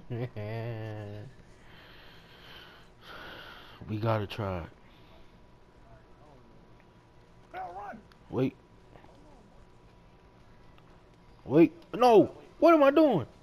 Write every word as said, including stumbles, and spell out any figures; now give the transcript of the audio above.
We gotta try it. Wait. Wait. No! What am I doing?